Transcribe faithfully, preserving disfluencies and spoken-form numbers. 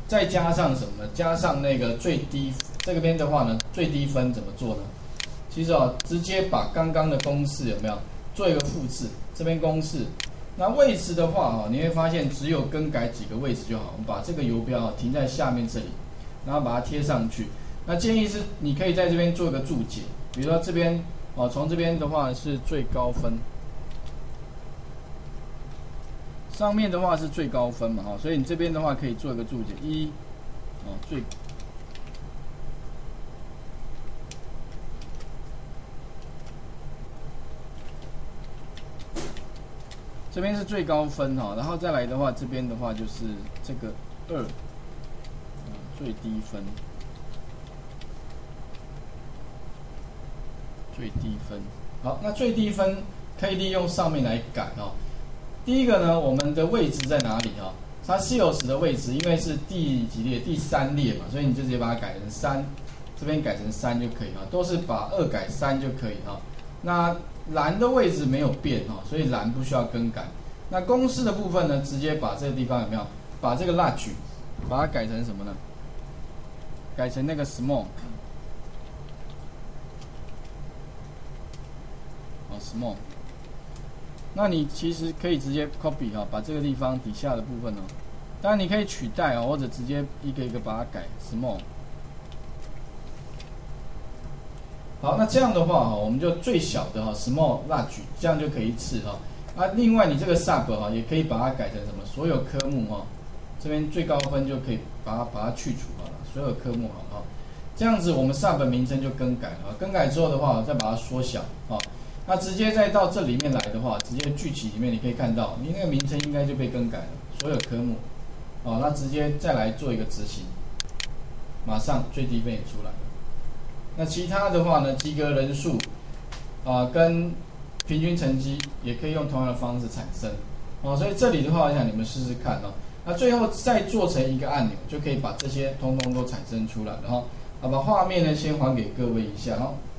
再加上什么呢？加上那个最低这个边的话呢，最低分怎么做呢？其实哦，直接把刚刚的公式有没有做一个复制？这边公式，那位置的话哦，你会发现只有更改几个位置就好。我们把这个游标啊停在下面这里，然后把它贴上去。那建议是你可以在这边做一个注解，比如说这边哦，从这边的话是最高分。上面的话是最高分嘛，哈，所以你这边的话可以做一个注解，一，哦，最，这边是最高分哈，然后再来的话，这边的话就是这个二，嗯，最低分，最低分，好，那最低分可以利用上面来改哦。第一个呢，我们的位置在哪里啊？它 sales 的位置，因为是第几列？第三列嘛，所以你就直接把它改成三，这边改成三就可以啊，都是把二改三就可以啊。那栏的位置没有变哈，所以栏不需要更改。那公式的部分呢，直接把这个地方有没有？把这个 large 把它改成什么呢？改成那个 small， 哦 small。那你其实可以直接 copy 哈，把这个地方底下的部分哦，当然你可以取代哦，或者直接一个一个把它改 small。好，那这样的话哈，我们就最小的哈 small large 这样就可以一次哈。啊，另外你这个 sub 哈也可以把它改成什么？所有科目哈，这边最高分就可以把它把它去除好了，所有科目好哈。这样子我们 sub 名称就更改了，更改之后的话再把它缩小啊。那直接再到这里面来的话，直接句起里面你可以看到，你那个名称应该就被更改了，所有科目，哦，那直接再来做一个执行，马上最低分也出来了。那其他的话呢，及格人数，啊、呃，跟平均成绩也可以用同样的方式产生，哦，所以这里的话，我想你们试试看哦。那最后再做成一个按钮，就可以把这些通通都产生出来了哈。好，把画面呢先还给各位一下哈。